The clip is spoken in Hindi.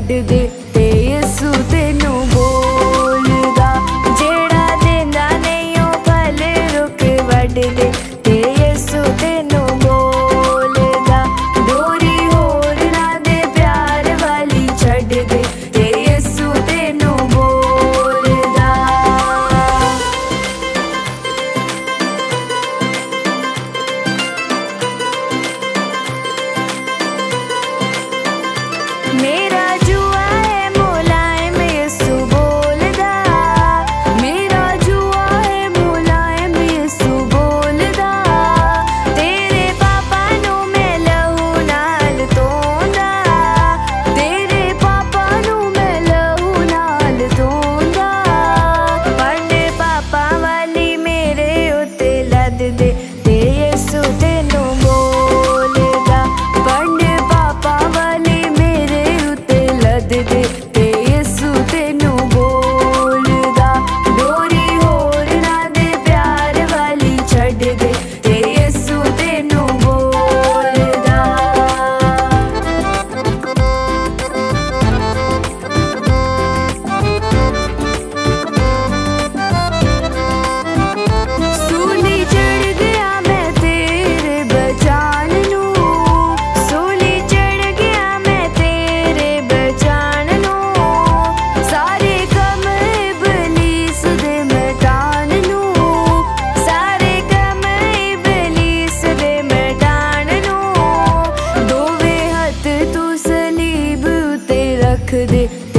छड्ड दे ते यसू तेनू बोलदा। जेड़ा देंदा नहीं ओ फल रुक वड दे ते यसू तेनू बोलदा। डोरी होर ना दे प्यार वाली छड्ड दे ते यसू तेनू बोलदा। मेरा जुआ है मुलायम यसू बोलदा। मेरा जुआ है मुलायम यसू बोलदा। तेरे पापा नू मैं लहू नाल धोंदा। तेरे पापा नू मैं लहू नाल धोंदा। पढ़ पापा वाली मेरे उत्ते लद दे ते यसू तेनू बोलदा। पढ़ पापा वाली मेरे उत्ते लद दे ते यसू तेनू बोलदा। डोरी होर ना दे प्यार वाली छड्ड दे ते यसू तेनू बोलदा। सूली चढ़ गया मैं तेरे बचान नू। सूली चढ़ गया मैं तेरे बचान नू। सारे कम इबलीस दे मिटान नू। सारे कम इबलीस दे मिटान नू। दोवे हत्थ तू सलीब उत्ते रख दे